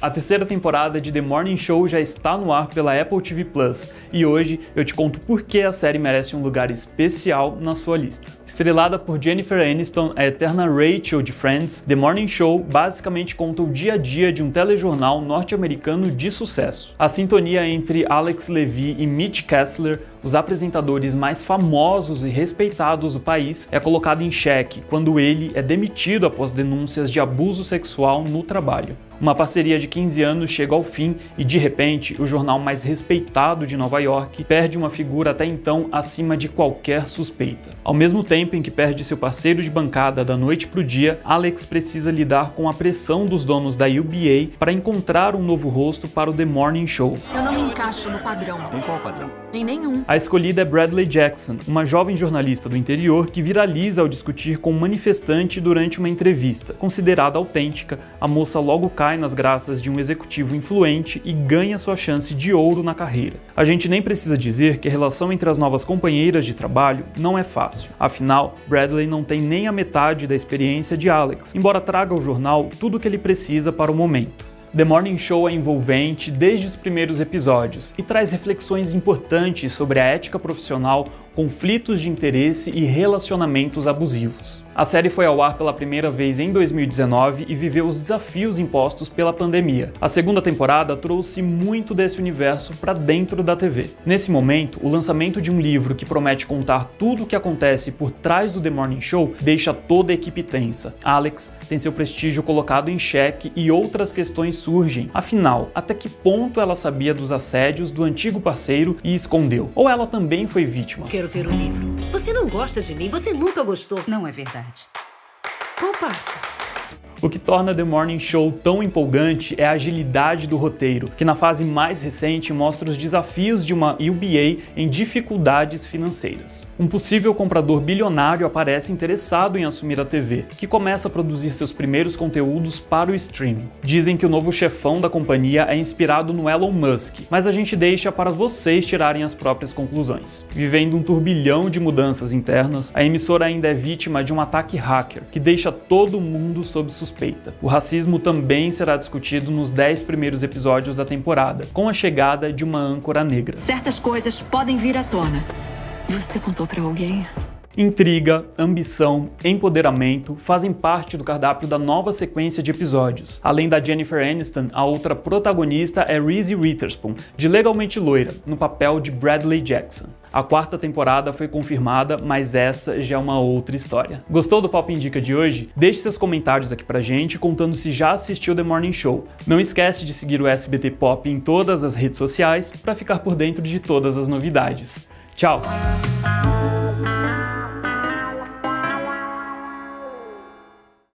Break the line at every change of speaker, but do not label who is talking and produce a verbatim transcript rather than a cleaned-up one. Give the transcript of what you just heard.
A terceira temporada de The Morning Show já está no ar pela Apple T V Plus, e hoje eu te conto por que a série merece um lugar especial na sua lista. Estrelada por Jennifer Aniston, a eterna Rachel de Friends, The Morning Show basicamente conta o dia a dia de um telejornal norte-americano de sucesso. A sintonia entre Alex Levy e Mitch Kessler, os apresentadores mais famosos e respeitados do país, é colocada em xeque quando ele é demitido após denúncias de abuso sexual no trabalho. Uma parceria de quinze anos chega ao fim e, de repente, o jornal mais respeitado de Nova York perde uma figura até então acima de qualquer suspeita. Ao mesmo tempo em que perde seu parceiro de bancada da noite para o dia, Alex precisa lidar com a pressão dos donos da U B A para encontrar um novo rosto para o The Morning Show.
Eu não me encaixo no padrão.
Em qual padrão?
Em nenhum.
A escolhida é Bradley Jackson, uma jovem jornalista do interior que viraliza ao discutir com um manifestante durante uma entrevista. Considerada autêntica, a moça logo cai nas graças de um executivo influente e ganha sua chance de ouro na carreira. A gente nem precisa dizer que a relação entre as novas companheiras de trabalho não é fácil. Afinal, Bradley não tem nem a metade da experiência de Alex, embora traga ao jornal tudo o que ele precisa para o momento. The Morning Show é envolvente desde os primeiros episódios e traz reflexões importantes sobre a ética profissional, conflitos de interesse e relacionamentos abusivos. A série foi ao ar pela primeira vez em dois mil e dezenove e viveu os desafios impostos pela pandemia. A segunda temporada trouxe muito desse universo para dentro da T V. Nesse momento, o lançamento de um livro que promete contar tudo o que acontece por trás do The Morning Show deixa toda a equipe tensa. Alex tem seu prestígio colocado em xeque e outras questões surgem. Afinal, até que ponto ela sabia dos assédios do antigo parceiro e escondeu? Ou ela também foi vítima?
Quero ver o livro. Você não gosta de mim, você nunca gostou.
Não é verdade.
Qual parte?
O que torna The Morning Show tão empolgante é a agilidade do roteiro, que na fase mais recente mostra os desafios de uma U B A em dificuldades financeiras. Um possível comprador bilionário aparece interessado em assumir a T V, que começa a produzir seus primeiros conteúdos para o streaming. Dizem que o novo chefão da companhia é inspirado no Elon Musk, mas a gente deixa para vocês tirarem as próprias conclusões. Vivendo um turbilhão de mudanças internas, a emissora ainda é vítima de um ataque hacker, que deixa todo mundo sob suspeita. O racismo também será discutido nos dez primeiros episódios da temporada, com a chegada de uma âncora negra.
Certas coisas podem vir à tona. Você contou pra alguém?
Intriga, ambição, empoderamento fazem parte do cardápio da nova sequência de episódios. Além da Jennifer Aniston, a outra protagonista é Reese Witherspoon, de Legalmente Loira, no papel de Bradley Jackson. A quarta temporada foi confirmada, mas essa já é uma outra história. Gostou do Pop Indica de hoje? Deixe seus comentários aqui pra gente, contando se já assistiu The Morning Show. Não esquece de seguir o S B T Pop em todas as redes sociais para ficar por dentro de todas as novidades. Tchau!